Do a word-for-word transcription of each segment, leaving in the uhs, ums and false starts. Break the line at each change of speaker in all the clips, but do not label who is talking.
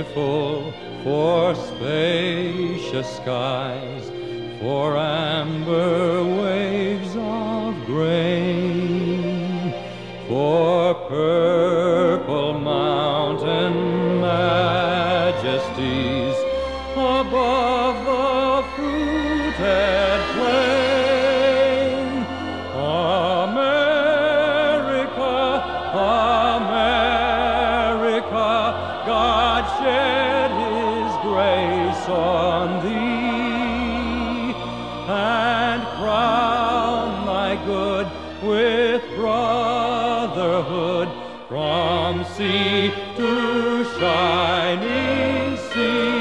beautiful for spacious skies, for amber waves of grain, for purple mountain majesties above the fruited plain. America, America, God shed His grace on thee, and crown thy good with brotherhood from sea to shining sea.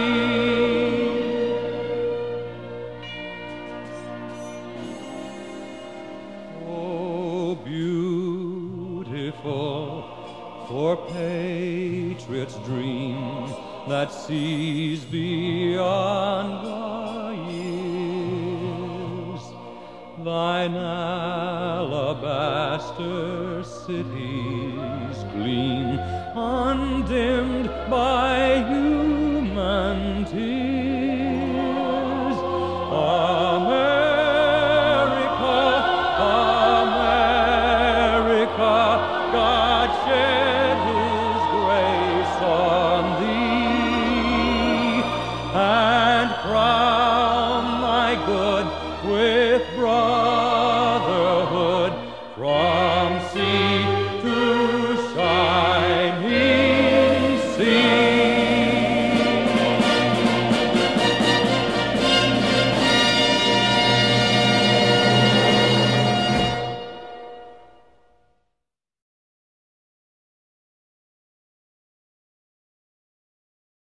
Oh, beautiful for patriots' dream that sees beyond the years. Thine alabaster cities gleam, undimmed by human tears. America, America, God shed His grace on thee, and crown thy good with brotherhood